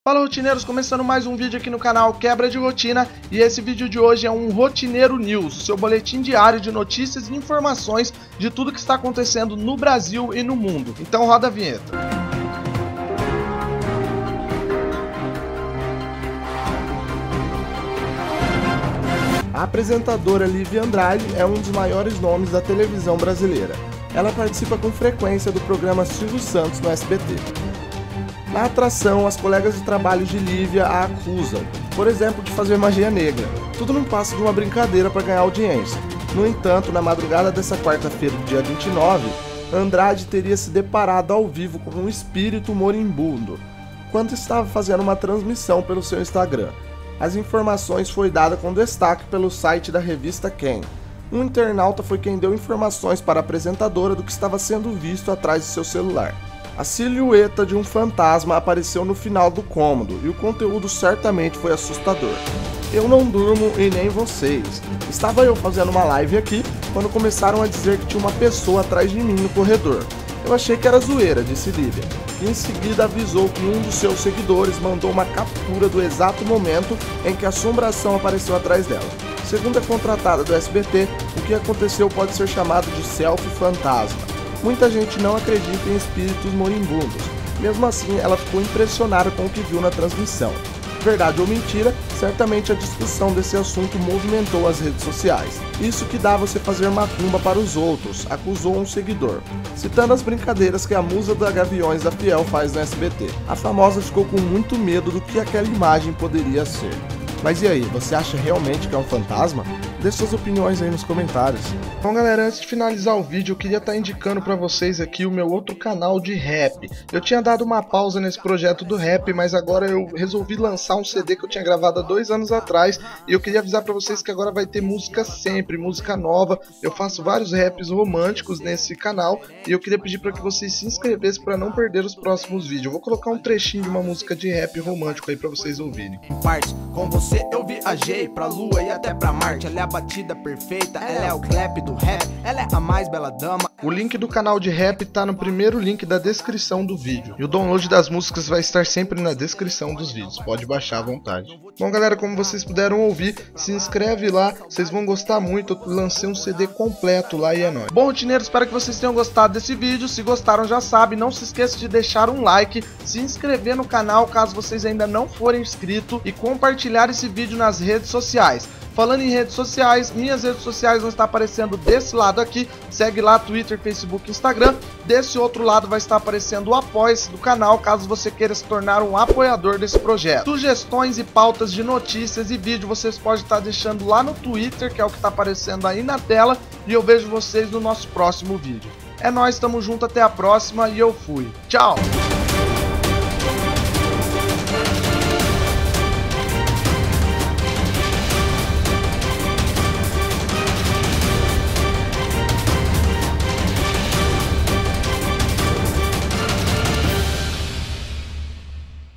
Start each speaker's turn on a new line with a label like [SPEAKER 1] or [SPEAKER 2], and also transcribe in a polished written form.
[SPEAKER 1] Fala, rotineiros, começando mais um vídeo aqui no canal Quebra de Rotina, e esse vídeo de hoje é um Rotineiro News, o seu boletim diário de notícias e informações de tudo que está acontecendo no Brasil e no mundo. Então roda a vinheta. A apresentadora Lívia Andrade é um dos maiores nomes da televisão brasileira. Ela participa com frequência do programa Silvio Santos no SBT. Na atração, as colegas de trabalho de Lívia a acusam, por exemplo, de fazer magia negra. Tudo não passa de uma brincadeira para ganhar audiência. No entanto, na madrugada dessa quarta-feira, dia 29, Andrade teria se deparado ao vivo com um espírito moribundo, quando estava fazendo uma transmissão pelo seu Instagram. As informações foi dada com destaque pelo site da revista Quem. Um internauta foi quem deu informações para a apresentadora do que estava sendo visto atrás de seu celular. A silhueta de um fantasma apareceu no final do cômodo e o conteúdo certamente foi assustador. Eu não durmo e nem vocês. Estava eu fazendo uma live aqui quando começaram a dizer que tinha uma pessoa atrás de mim no corredor. Eu achei que era zoeira, disse Lívia, que em seguida avisou que um dos seus seguidores mandou uma captura do exato momento em que a assombração apareceu atrás dela. Segundo a contratada do SBT, o que aconteceu pode ser chamado de selfie fantasma. Muita gente não acredita em espíritos moribundos. Mesmo assim, ela ficou impressionada com o que viu na transmissão. Verdade ou mentira, certamente a discussão desse assunto movimentou as redes sociais. Isso que dá você fazer macumba para os outros, acusou um seguidor, citando as brincadeiras que a musa da Gaviões da Fiel faz no SBT. A famosa ficou com muito medo do que aquela imagem poderia ser. Mas e aí, você acha realmente que é um fantasma? Deixe suas opiniões aí nos comentários. Bom, galera, antes de finalizar o vídeo, eu queria estar indicando para vocês aqui o meu outro canal de rap. Eu tinha dado uma pausa nesse projeto do rap, mas agora eu resolvi lançar um CD que eu tinha gravado há 2 anos atrás. E eu queria avisar para vocês que agora vai ter música sempre, música nova. Eu faço vários raps românticos nesse canal e eu queria pedir para que vocês se inscrevessem para não perder os próximos vídeos. Eu vou colocar um trechinho de uma música de rap romântico aí para vocês ouvirem.
[SPEAKER 2] Com você eu viajei pra lua e até pra Marte. Ela é a batida perfeita, ela é o clap do rap, ela é a mais bela dama.
[SPEAKER 1] O link do canal de rap tá no primeiro link da descrição do vídeo. E o download das músicas vai estar sempre na descrição dos vídeos, pode baixar à vontade. Bom, galera, como vocês puderam ouvir, se inscreve lá, vocês vão gostar muito. Eu lancei um CD completo lá e é nóis. Bom, rotineiros, espero que vocês tenham gostado desse vídeo. Se gostaram, já sabe, não se esqueça de deixar um like, se inscrever no canal caso vocês ainda não forem inscritos e compartilhar esse vídeo nas redes sociais. Falando em redes sociais, minhas redes sociais vão estar aparecendo desse lado aqui. Segue lá, Twitter, Facebook, Instagram. Desse outro lado vai estar aparecendo o apoia-se do canal, caso você queira se tornar um apoiador desse projeto. Sugestões e pautas de notícias e vídeo vocês podem estar deixando lá no Twitter, que é o que está aparecendo aí na tela. E eu vejo vocês no nosso próximo vídeo. É nóis, tamo junto, até a próxima e eu fui. Tchau!